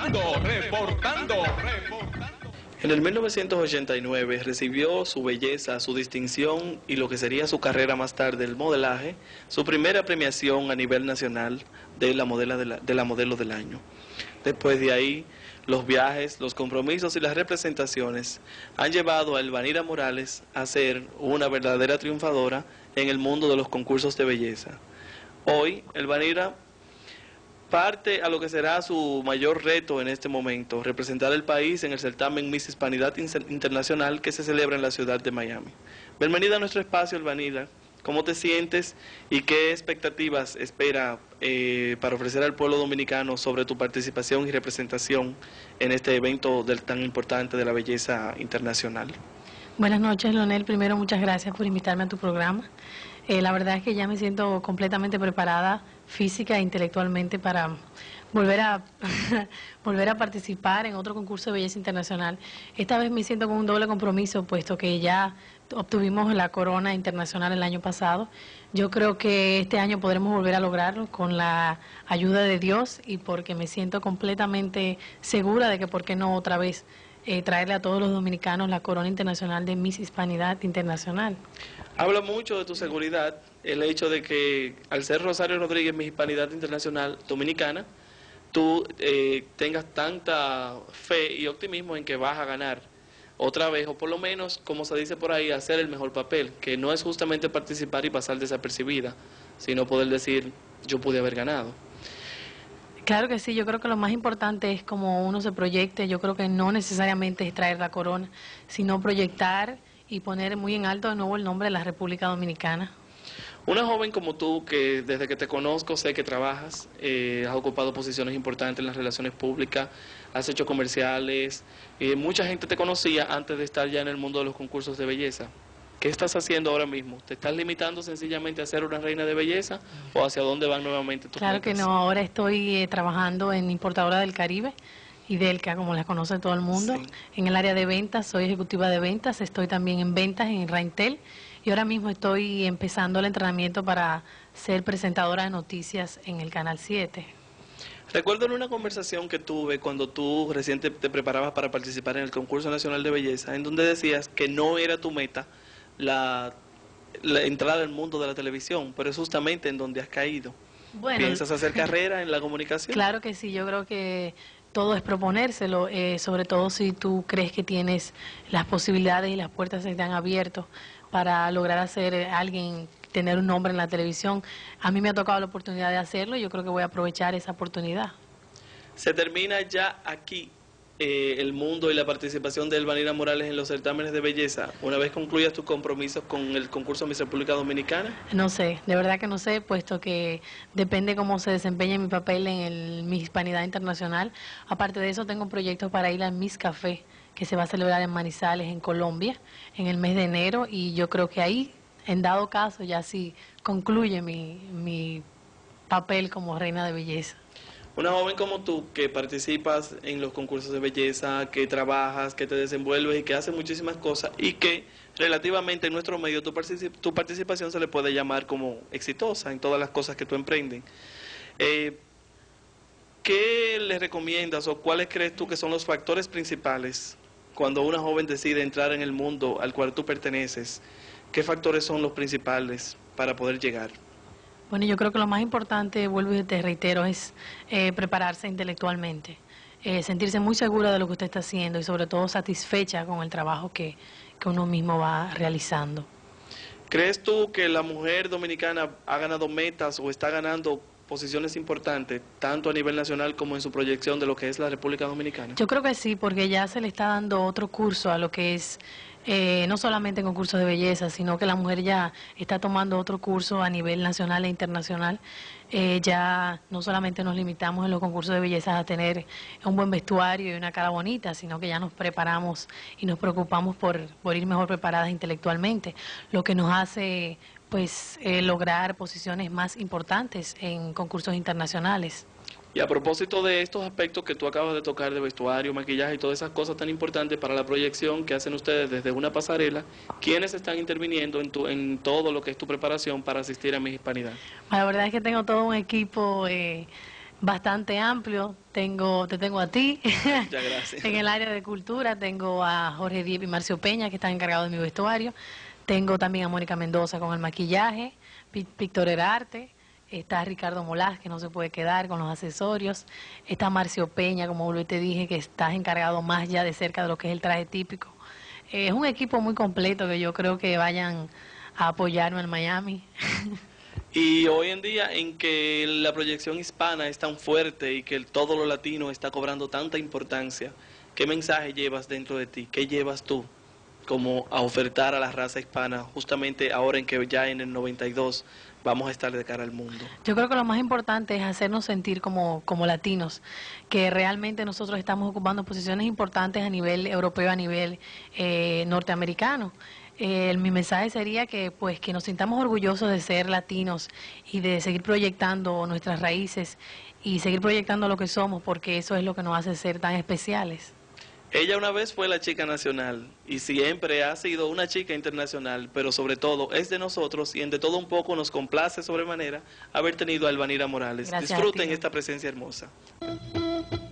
reportando. En el 1989 recibió su belleza, su distinción y lo que sería su carrera más tarde, el modelaje, su primera premiación a nivel nacional de la modelo del año. Después de ahí, los viajes, los compromisos y las representaciones han llevado a Elvanira Morales a ser una verdadera triunfadora en el mundo de los concursos de belleza. Hoy, Elvanira parte a lo que será su mayor reto en este momento, representar el país en el certamen Miss Hispanidad Internacional que se celebra en la ciudad de Miami. Bienvenida a nuestro espacio, Elvanira. ¿Cómo te sientes y qué expectativas espera para ofrecer al pueblo dominicano sobre tu participación y representación en este evento tan importante de la belleza internacional? Buenas noches, Leonel. Primero, muchas gracias por invitarme a tu programa. La verdad es que ya me siento completamente preparada física e intelectualmente para volver a volver a participar en otro concurso de belleza internacional. Esta vez me siento con un doble compromiso, puesto que ya obtuvimos la corona internacional el año pasado. Yo creo que este año podremos volver a lograrlo con la ayuda de Dios y porque me siento completamente segura de que, ¿por qué no otra vez traerle a todos los dominicanos la corona internacional de Miss Hispanidad Internacional? Habla mucho de tu seguridad el hecho de que al ser Rosario Rodríguez Miss Hispanidad Internacional Dominicana, tú tengas tanta fe y optimismo en que vas a ganar otra vez, o por lo menos, como se dice por ahí, hacer el mejor papel, que no es justamente participar y pasar desapercibida, sino poder decir, yo pude haber ganado. Claro que sí, yo creo que lo más importante es cómo uno se proyecte. Yo creo que no necesariamente es traer la corona, sino proyectar y poner muy en alto de nuevo el nombre de la República Dominicana. Una joven como tú, que desde que te conozco sé que trabajas, has ocupado posiciones importantes en las relaciones públicas, has hecho comerciales, mucha gente te conocía antes de estar ya en el mundo de los concursos de belleza. ¿Qué estás haciendo ahora mismo? ¿Te estás limitando sencillamente a ser una reina de belleza o hacia dónde van nuevamente tus Claro metas? que no, ahora estoy trabajando en Importadora del Caribe, Idelca, como las conoce todo el mundo. Sí. En el área de ventas, soy ejecutiva de ventas, estoy también en ventas en Raintel y ahora mismo estoy empezando el entrenamiento para ser presentadora de noticias en el Canal 7. Recuerdo en una conversación que tuve cuando tú recién te preparabas para participar en el concurso nacional de belleza, en donde decías que no era tu meta la entrada al mundo de la televisión, pero es justamente en donde has caído. Bueno, ¿Piensas hacer carrera en la comunicación? Claro que sí, yo creo que todo es proponérselo, sobre todo si tú crees que tienes las posibilidades y las puertas se te han abierto para lograr hacer alguien, tener un nombre en la televisión. A mí me ha tocado la oportunidad de hacerlo y yo creo que voy a aprovechar esa oportunidad. Se termina ya aquí el mundo y la participación de Elvanira Morales en los certámenes de belleza, una vez concluyas tus compromisos con el concurso Miss República Dominicana. No sé, de verdad que no sé, puesto que depende cómo se desempeñe mi papel en el Miss Hispanidad Internacional. Aparte de eso, tengo proyectos para ir al Miss Café, que se va a celebrar en Manizales, en Colombia, en el mes de enero, y yo creo que ahí, en dado caso, ya sí concluye mi papel como reina de belleza. Una joven como tú, que participas en los concursos de belleza, que trabajas, que te desenvuelves y que hace muchísimas cosas, y que relativamente en nuestro medio tu participación se le puede llamar como exitosa en todas las cosas que tú emprendes. ¿Qué le recomiendas o cuáles crees tú que son los factores principales cuando una joven decide entrar en el mundo al cual tú perteneces? ¿Qué factores son los principales para poder llegar? Bueno, yo creo que lo más importante, vuelvo y te reitero, es prepararse intelectualmente, sentirse muy segura de lo que usted está haciendo y sobre todo satisfecha con el trabajo que uno mismo va realizando. ¿Crees tú que la mujer dominicana ha ganado metas o está ganando posiciones importantes, tanto a nivel nacional como en su proyección de lo que es la República Dominicana? Yo creo que sí, porque ya se le está dando otro curso a lo que es, no solamente en concursos de belleza, sino que la mujer ya está tomando otro curso a nivel nacional e internacional. Ya no solamente nos limitamos en los concursos de belleza a tener un buen vestuario y una cara bonita, sino que ya nos preparamos y nos preocupamos por ir mejor preparadas intelectualmente, lo que nos hace pues lograr posiciones más importantes en concursos internacionales. Y a propósito de estos aspectos que tú acabas de tocar, de vestuario, maquillaje y todas esas cosas tan importantes para la proyección que hacen ustedes desde una pasarela, ¿quiénes están interviniendo en todo lo que es tu preparación para asistir a Miss Hispanidad? La verdad es que tengo todo un equipo bastante amplio. Te tengo a ti. Muchas gracias. En el área de cultura tengo a Jorge Diep y Marcio Peña, que están encargados de mi vestuario. Tengo también a Mónica Mendoza con el maquillaje, Víctor Herarte, está Ricardo Molás, que no se puede quedar con los accesorios, está Marcio Peña, como te dije, que estás encargado más ya de cerca de lo que es el traje típico. Es un equipo muy completo que yo creo que vayan a apoyarme en Miami. Y hoy en día en que la proyección hispana es tan fuerte y que todo lo latino está cobrando tanta importancia, ¿qué mensaje llevas dentro de ti? ¿Qué llevas tú como a ofertar a la raza hispana justamente ahora en que ya en el 92 vamos a estar de cara al mundo? Yo creo que lo más importante es hacernos sentir como latinos, que realmente nosotros estamos ocupando posiciones importantes a nivel europeo, a nivel norteamericano. Mi mensaje sería que que nos sintamos orgullosos de ser latinos y de seguir proyectando nuestras raíces y seguir proyectando lo que somos, porque eso es lo que nos hace ser tan especiales. Ella una vez fue la chica nacional y siempre ha sido una chica internacional, pero sobre todo es de nosotros y en de todo un poco nos complace sobremanera haber tenido a Elvanira Morales. Gracias. Disfruten esta presencia hermosa.